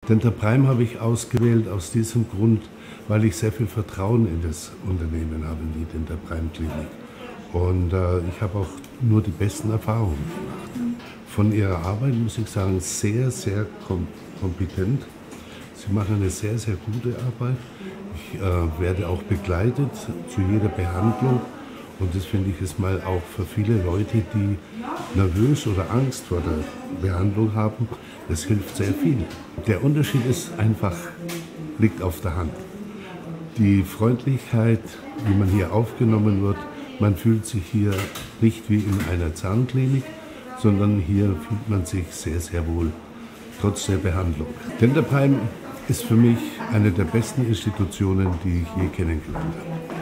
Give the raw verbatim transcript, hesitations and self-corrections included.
Dentaprime habe ich ausgewählt aus diesem Grund, weil ich sehr viel Vertrauen in das Unternehmen habe, in die Dentaprime Klinik. Und äh, ich habe auch nur die besten Erfahrungen gemacht. Von ihrer Arbeit muss ich sagen, sehr, sehr kom kompetent. Sie machen eine sehr, sehr gute Arbeit. Ich äh, werde auch begleitet zu jeder Behandlung. Und das finde ich ist mal auch für viele Leute, die nervös oder Angst vor der Behandlung haben, das hilft sehr viel. Der Unterschied ist einfach, liegt auf der Hand. Die Freundlichkeit, wie man hier aufgenommen wird, man fühlt sich hier nicht wie in einer Zahnklinik, sondern hier fühlt man sich sehr, sehr wohl, trotz der Behandlung. Dentaprime ist für mich eine der besten Institutionen, die ich je kennengelernt habe.